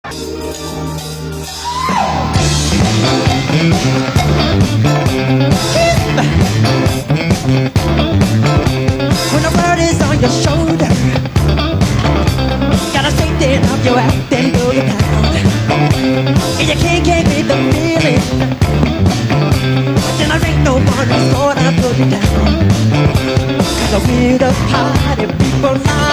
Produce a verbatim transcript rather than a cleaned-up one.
When the world is on your shoulder, gotta straighten up your act and blow it down. And you can't get rid the feeling, then there ain't no one who's gonna put it down. Cause we're the party people now.